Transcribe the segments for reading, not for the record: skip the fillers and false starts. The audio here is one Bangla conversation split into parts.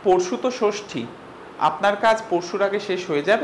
পরশু তো ষষ্ঠী, আপনার কাজ পরশুর আগে শেষ হয়ে যাবে?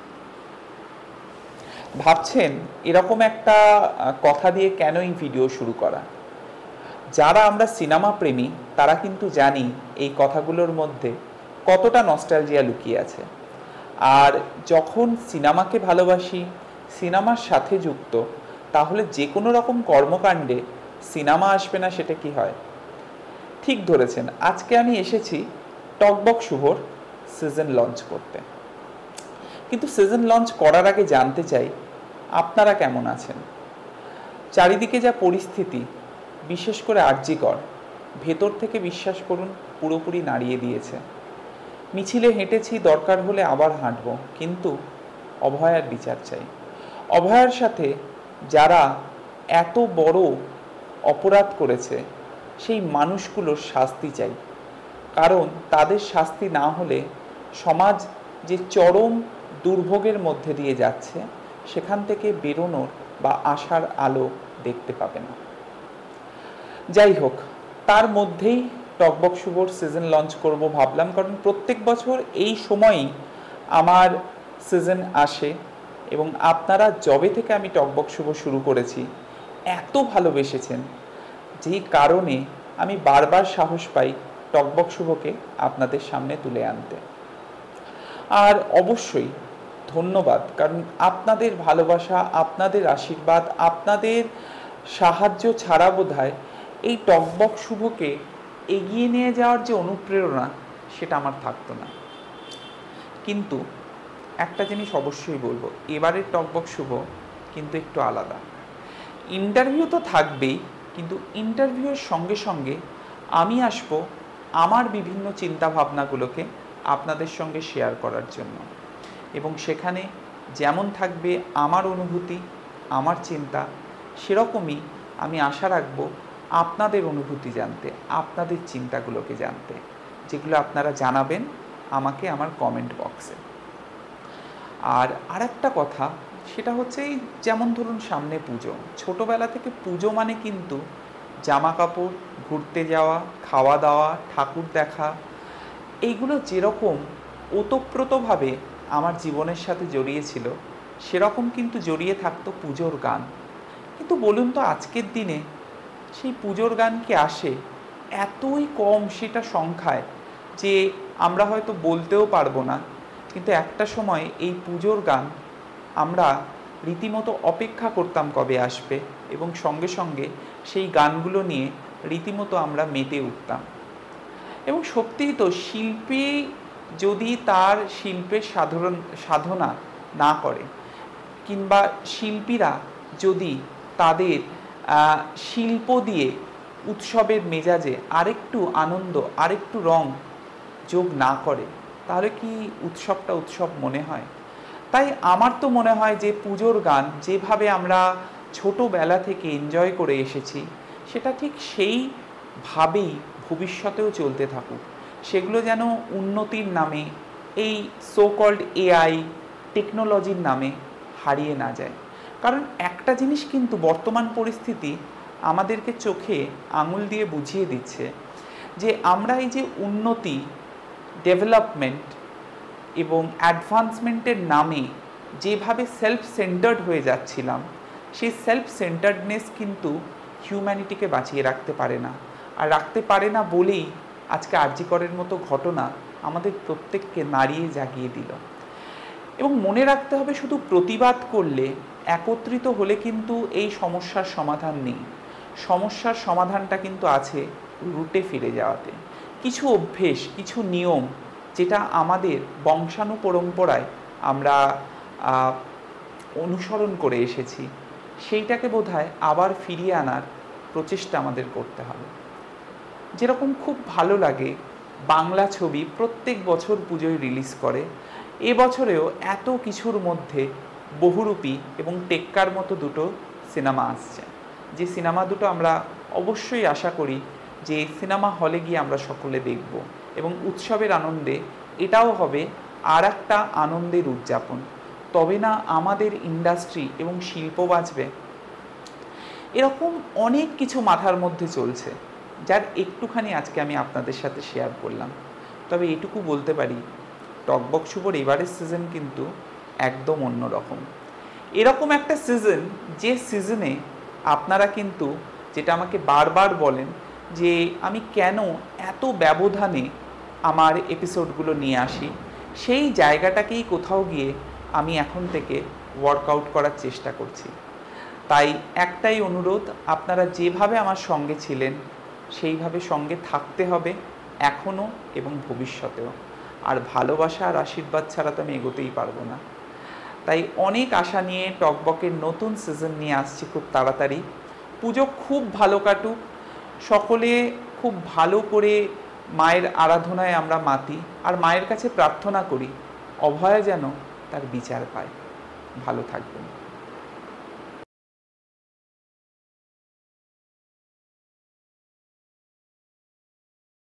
ভাবছেন এরকম একটা কথা দিয়ে কেন এই ভিডিও শুরু করা? যারা আমরা সিনেমা প্রেমী তারা কিন্তু জানি এই কথাগুলোর মধ্যে কতটা নস্টালজিয়া লুকিয়ে আছে। আর যখন সিনেমাকে ভালোবাসি, সিনেমার সাথে যুক্ত, তাহলে যে কোনো রকম কর্মকাণ্ডে সিনেমা আসবে না সেটা কি হয়? ঠিক ধরেছেন, আজকে আমি এসেছি টকবক শুভর সিজন লঞ্চ করতে। কিন্তু সিজন লঞ্চ করার আগে জানতে চাই আপনারা কেমন আছেন। চারিদিকে যা পরিস্থিতি, বিশেষ করে আরজিকর, ভেতর থেকে বিশ্বাস করুন পুরোপুরি নাড়িয়ে দিয়েছে। মিছিলে হেঁটেছি, দরকার হলে আবার হাঁটব, কিন্তু অভয়ার বিচার চাই। অভয়ার সাথে যারা এত বড় অপরাধ করেছে সেই মানুষগুলোর শাস্তি চাই, কারণ তাদের শাস্তি না হলে সমাজ যে চরম দুর্ভোগের মধ্যে দিয়ে যাচ্ছে সেখান থেকে বেরোনোর বা আশার আলো দেখতে পাবে না। যাই হোক, তার মধ্যেই টকবক শুভর সিজন লঞ্চ করব ভাবলাম, কারণ প্রত্যেক বছর এই সময়ই আমার সিজন আসে এবং আপনারা যবে থেকে আমি টকবক শুভ শুরু করেছি এত ভালোবেসেছেন, যেই কারণে আমি বারবার সাহস পাই টকবক শুভকে আপনাদের সামনে তুলে আনতে। আর অবশ্যই ধন্যবাদ, কারণ আপনাদের ভালোবাসা, আপনাদের আশীর্বাদ, আপনাদের সাহায্য ছাড়া বোধহয় এই টকবক শুভকে এগিয়ে নিয়ে যাওয়ার যে অনুপ্রেরণা সেটা আমার থাকতো না। কিন্তু একটা জিনিস অবশ্যই বলবো, এবারের টকবক শুভ কিন্তু একটু আলাদা। ইন্টারভিউ তো থাকবেই, কিন্তু ইন্টারভিউয়ের সঙ্গে সঙ্গে আমি আসবো আমার বিভিন্ন চিন্তাভাবনাগুলোকে আপনাদের সঙ্গে শেয়ার করার জন্য, এবং সেখানে যেমন থাকবে আমার অনুভূতি, আমার চিন্তা, সেরকমই আমি আশা রাখবো আপনাদের অনুভূতি জানতে, আপনাদের চিন্তাগুলোকে জানতে, যেগুলো আপনারা জানাবেন আমাকে আমার কমেন্ট বক্সে। আর আরেকটা কথা, সেটা হচ্ছে এই যেমন ধরুন সামনে পুজো, ছোটোবেলা থেকে পুজো মানে কিন্তু জামা কাপড়, ঘুরতে যাওয়া, খাওয়া দাওয়া, ঠাকুর দেখা, এইগুলো যেরকম ওতপ্রোতভাবে আমার জীবনের সাথে জড়িয়েছিল, সেরকম কিন্তু জড়িয়ে থাকতো পুজোর গান। কিন্তু বলুন তো আজকের দিনে সেই পুজোর গান কি আসে? এতই কম সেটা সংখ্যায় যে আমরা হয়তো বলতেও পারবো না। কিন্তু একটা সময় এই পুজোর গান আমরা রীতিমতো অপেক্ষা করতাম কবে আসবে, এবং সঙ্গে সঙ্গে সেই গানগুলো নিয়ে রীতিমতো আমরা মেতে উঠতাম। এবং সত্যিই তো, শিল্পী যদি তার শিল্পের সাধনা না করে, কিংবা শিল্পীরা যদি তাদের শিল্প দিয়ে উৎসবের মেজাজে আরেকটু আনন্দ, আরেকটু রং যোগ না করে, তাহলে কি উৎসবটা উৎসব মনে হয়? তাই আমার তো মনে হয় যে পুজোর গান যেভাবে আমরা ছোটোবেলা থেকে এনজয় করে এসেছি, সেটা ঠিক সেইভাবেই ভবিষ্যতেও চলতে থাকুক। সেগুলো যেন উন্নতির নামে, এই সো কল্ড এআই টেকনোলজির নামে হারিয়ে না যায়। কারণ একটা জিনিস কিন্তু বর্তমান পরিস্থিতি আমাদেরকে চোখে আঙুল দিয়ে বুঝিয়ে দিচ্ছে, যে আমরা এই যে উন্নতি, ডেভেলপমেন্ট এবং অ্যাডভান্সমেন্টের নামে যেভাবে সেলফ সেন্টার্ড হয়ে যাচ্ছিলাম, সেই সেলফ সেন্টার্ডনেস কিন্তু হিউম্যানিটিকে বাঁচিয়ে রাখতে পারে না। আর রাখতে পারে না বলেই আজকে আরজিকরের মতো ঘটনা আমাদের প্রত্যেককে নাড়িয়ে জাগিয়ে দিল। এবং মনে রাখতে হবে, শুধু প্রতিবাদ করলে, একত্রিত হলে কিন্তু এই সমস্যার সমাধান নেই। সমস্যার সমাধানটা কিন্তু আছে রুটে ফিরে যাওয়াতে। কিছু অভ্যেস, কিছু নিয়ম যেটা আমাদের বংশানুপরম্পরায় আমরা অনুসরণ করে এসেছি, সেইটাকে বোধহয় আবার ফিরিয়ে আনার প্রচেষ্টা আমাদের করতে হবে। যেরকম খুব ভালো লাগে বাংলা ছবি প্রত্যেক বছর পুজোয় রিলিজ করে, এবছরেও এত কিছুর মধ্যে বহুরূপী এবং টেক্কার মতো দুটো সিনেমা আসছে, যে সিনেমা দুটো আমরা অবশ্যই আশা করি যে সিনেমা হলে গিয়ে আমরা সকলে দেখব, এবং উৎসবের আনন্দে এটাও হবে আর একটা আনন্দের উদযাপন। তবে না আমাদের ইন্ডাস্ট্রি এবং শিল্প বাঁচবে। এরকম অনেক কিছু মাথার মধ্যে চলছে, যার একটুখানি আজকে আমি আপনাদের সাথে শেয়ার করলাম। তবে এটুকু বলতে পারি, টকবক শুভর এবারের সিজন কিন্তু একদম অন্যরকম। এরকম একটা সিজন যে সিজনে আপনারা কিন্তু, যেটা আমাকে বারবার বলেন যে আমি কেন এত ব্যবধানে আমার এপিসোডগুলো নিয়ে আসি, সেই জায়গাটাকেই কোথাও গিয়ে আমি এখন থেকে ওয়ার্কআউট করার চেষ্টা করছি। তাই একটাই অনুরোধ, আপনারা যেভাবে আমার সঙ্গে ছিলেন সেইভাবে সঙ্গে থাকতে হবে এখনও এবং ভবিষ্যতেও। আর ভালোবাসা আর আশীর্বাদ ছাড়া তো আমি এগোতেই পারবো না। তাই অনেক আশা নিয়ে টকবকের নতুন সিজন নিয়ে আসছি খুব তাড়াতাড়ি। পুজো খুব ভালো কাটুক, সকলে খুব ভালো করে মায়ের আরাধনায় আমরা মাতি, আর মায়ের কাছে প্রার্থনা করি অভয়া যেন তার বিচার পায়। ভালো থাকবেন।